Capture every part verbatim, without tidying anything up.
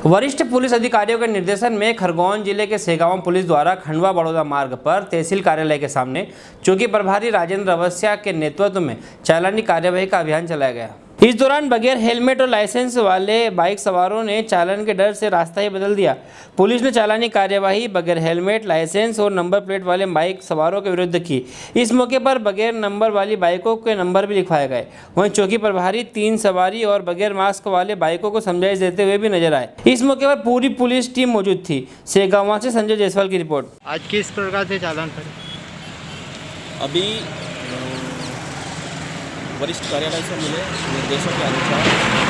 वरिष्ठ पुलिस अधिकारियों के निर्देशन में खरगोन जिले के सेगांव पुलिस द्वारा खंडवा बड़ौदा मार्ग पर तहसील कार्यालय के सामने चौकी प्रभारी राजेंद्र अवस्थिया के नेतृत्व में चालानी कार्यवाही का अभियान चलाया गया। इस दौरान बगैर हेलमेट और लाइसेंस वाले बाइक सवारों ने चालान के डर से रास्ता ही बदल दिया। पुलिस ने चालानी कार्यवाही बगैर हेलमेट, लाइसेंस और नंबर प्लेट वाले बाइक सवारों के विरुद्ध की। इस मौके पर बगैर नंबर वाली बाइकों के नंबर भी लिखवाए गए। वहीं चौकी प्रभारी तीन सवारी और बगैर मास्क वाले बाइकों को समझाइश देते हुए भी नजर आए। इस मौके पर पूरी पुलिस टीम मौजूद थी। सेगांव से संजय जायसवाल की रिपोर्ट। आज किस प्रकार से चालान पड़े? अभी वरिष्ठ कार्यालय से मिले निर्देशों के अनुसार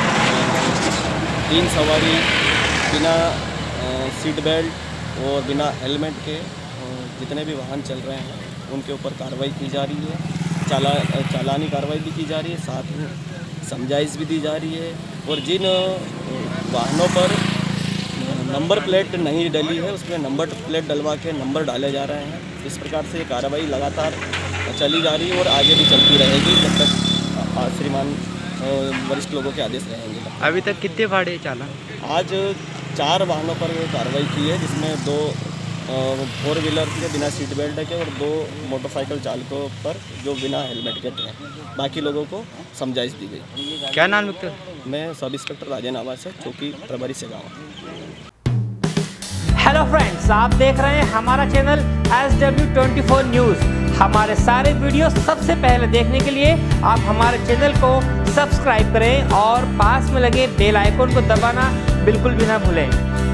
तीन सवारी बिना सीट बेल्ट और बिना हेलमेट के जितने भी वाहन चल रहे हैं उनके ऊपर कार्रवाई की जा रही है। चाला चालानी कार्रवाई भी की जा रही है, साथ में समझाइश भी दी जा रही है। और जिन वाहनों पर नंबर प्लेट नहीं डली है उसमें नंबर प्लेट डलवा के नंबर डाले जा रहे हैं। इस प्रकार से कार्रवाई लगातार चली जा रही है और आगे भी चलती रहेगी जब तक श्रीमान वरिष्ठ लोगों के आदेश रहेंगे। अभी तक कितने फाड़े चालान? आज चार वाहनों पर कार्रवाई की है, जिसमें दो फोर व्हीलर के बिना सीट बेल्ट के और दो मोटरसाइकिल चालकों पर जो बिना हेलमेट के थे। बाकी लोगों को समझाइश दी गई। क्या नाम है? मैं सब इंस्पेक्टर राजेंद्र अवस्थिया, चौकी प्रभारी सेगांव। हेलो फ्रेंड्स, आप देख रहे हैं हमारा channel S W twenty four news. हमारे सारे वीडियो सबसे पहले देखने के लिए आप हमारे चैनल को सब्सक्राइब करें और पास में लगे बेल आइकन को दबाना बिल्कुल भी ना भूलें।